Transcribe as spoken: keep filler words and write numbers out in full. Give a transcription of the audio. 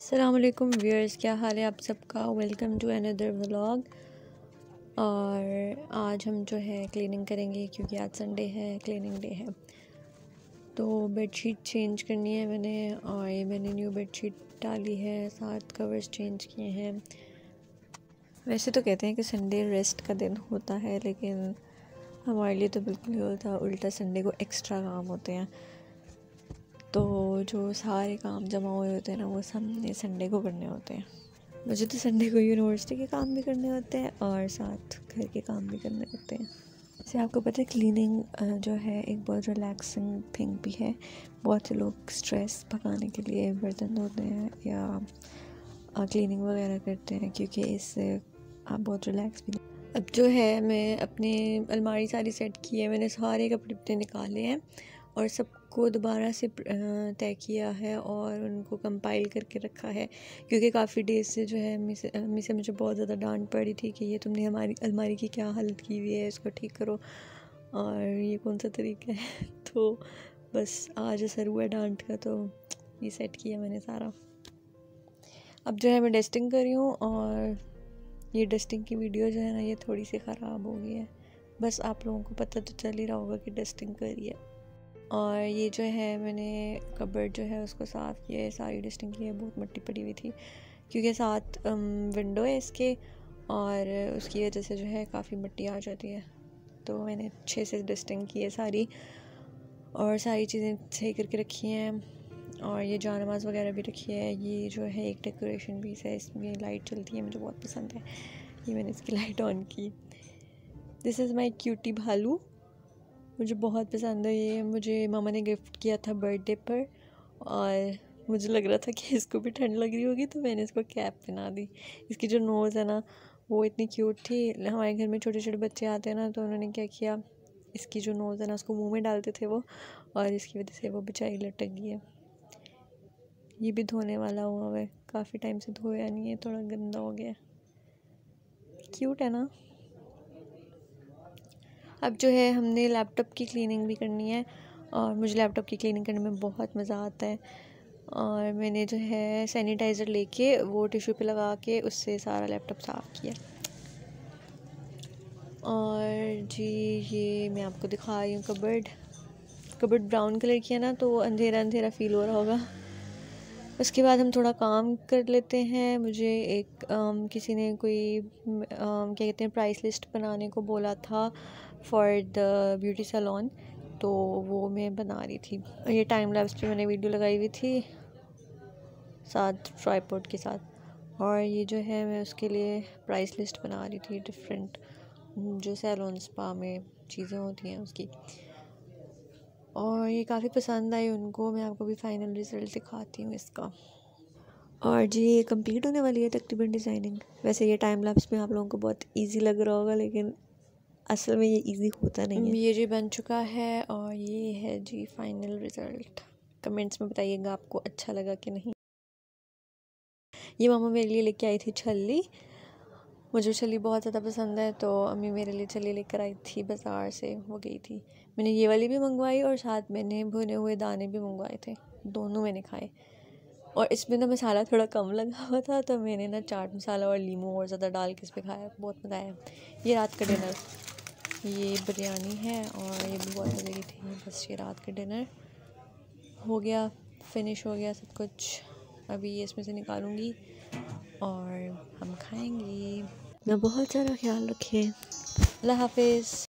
अस्सलाम वालेकुम व्यूअर्स, क्या हाल है आप सबका। Welcome to another vlog. और आज हम जो है क्लीनिंग करेंगे क्योंकि आज संडे है, क्लीनिंग डे है। तो बेडशीट चेंज करनी है मैंने, और ये मैंने न्यू बेडशीट डाली है, साथ कवर्स चेंज किए हैं। वैसे तो कहते हैं कि संडे रेस्ट का दिन होता है, लेकिन हमारे लिए तो बिल्कुल नहीं होता, उल्टा संडे को एक्स्ट्रा काम होते हैं। तो जो सारे काम जमा हुए होते हैं ना, वो सब ने संडे को करने होते हैं। मुझे तो संडे को यूनिवर्सिटी के काम भी करने होते हैं और साथ घर के काम भी करने होते हैं। जैसे आपको पता है, क्लीनिंग जो है एक बहुत रिलैक्सिंग थिंग भी है। बहुत से लोग स्ट्रेस भगाने के लिए बर्तन धोते हैं या क्लीनिंग वगैरह करते हैं, क्योंकि इससे आप बहुत रिलैक्स भी। अब जो है मैं अपनी अलमारी सारी सेट की है, मैंने सारे कपड़े अपने निकाले हैं और सबको दोबारा से तय किया है और उनको कंपाइल करके रखा है, क्योंकि काफ़ी डेज से जो है अम्मी से अम्मी से मुझे बहुत ज़्यादा डांट पड़ी थी कि ये तुमने हमारी अलमारी की क्या हालत की हुई है, इसको ठीक करो, और ये कौन सा तरीका है। तो बस आज असर हुआ डांट का, तो ये सेट किया मैंने सारा। अब जो है मैं डस्टिंग कर रही हूँ, और ये डस्टिंग की वीडियो जो है ना, ये थोड़ी सी ख़राब हो गई है। बस आप लोगों को पता तो चल ही रहा होगा कि डस्टिंग करी है। और ये जो है मैंने कबर्ड जो है उसको साफ़ किया है, सारी डस्टिंग की है, बहुत मिट्टी पड़ी हुई थी क्योंकि साथ विंडो है इसके, और उसकी वजह से जो है काफ़ी मिट्टी आ जाती है। तो मैंने अच्छे से डस्टिंग की है सारी, और सारी चीज़ें सही करके रखी हैं, और ये जानमाज़ वगैरह भी रखी है। ये जो है एक डेकोरेशन पीस है, इसमें लाइट चलती है, मुझे बहुत पसंद है, ये मैंने इसकी लाइट ऑन की। दिस इज़ माई क्यूटी भालू, मुझे बहुत पसंद है ये। मुझे मामा ने गिफ्ट किया था बर्थडे पर, और मुझे लग रहा था कि इसको भी ठंड लग रही होगी, तो मैंने इसको कैप पहना दी। इसकी जो नोज़ है ना, वो इतनी क्यूट थी। हमारे घर में छोटे छोटे बच्चे आते हैं ना, तो उन्होंने क्या किया, इसकी जो नोज़ है ना, उसको मुंह में डालते थे वो, और इसकी वजह से वो बेचारी लटक गई है। ये भी धोने वाला हुआ है, काफ़ी टाइम से धोया नहीं है, थोड़ा गंदा हो गया। क्यूट है ना। अब जो है हमने लैपटॉप की क्लीनिंग भी करनी है, और मुझे लैपटॉप की क्लीनिंग करने में बहुत मज़ा आता है। और मैंने जो है सैनिटाइज़र लेके वो टिश्यू पे लगा के उससे सारा लैपटॉप साफ़ किया। और जी ये मैं आपको दिखा रही हूँ कबर्ड। कबर्ड ब्राउन कलर की है ना, तो अंधेरा अंधेरा फ़ील हो रहा होगा। उसके बाद हम थोड़ा काम कर लेते हैं। मुझे एक आम, किसी ने कोई आम, क्या कहते हैं प्राइस लिस्ट बनाने को बोला था फॉर द ब्यूटी सैलून, तो वो मैं बना रही थी। ये टाइम लैप्स पे मैंने वीडियो लगाई हुई थी साथ ट्राइपॉड के साथ, और ये जो है मैं उसके लिए प्राइस लिस्ट बना रही थी, डिफरेंट जो सैलून स्पा में चीज़ें होती हैं उसकी। और ये काफ़ी पसंद आई उनको। मैं आपको भी फ़ाइनल रिज़ल्ट दिखाती हूँ इसका। और जी ये कंप्लीट होने वाली है तकरीबन डिज़ाइनिंग। वैसे ये टाइम लैप्स में आप लोगों को बहुत इजी लग रहा होगा, लेकिन असल में ये इजी होता नहीं है। ये जी बन चुका है, और ये है जी फाइनल रिज़ल्ट। कमेंट्स में बताइएगा आपको अच्छा लगा कि नहीं। ये मामा मेरे लिए लेके आई थी छल्ली, मुझे छल्ली बहुत ज़्यादा पसंद है, तो अम्मी मेरे लिए छल्ली लेकर आई थी बाज़ार से, वो गई थी। मैंने ये वाली भी मंगवाई, और साथ मैंने भुने हुए दाने भी मंगवाए थे, दोनों मैंने खाए। और इसमें ना मसाला थोड़ा कम लगा हुआ था, तो मैंने ना चाट मसाला और लीमू और ज़्यादा डाल के इस पर खाया, बहुत मज़ा आया। ये रात का डिनर, ये बिरयानी है, और ये भी बहुत मज़े की थी। बस ये रात का डिनर हो गया, फिनिश हो गया सब कुछ। अभी ये इसमें से निकालूंगी और हम खाएंगे। ना बहुत सारा ख्याल रखें। अल्लाह हाफिज़।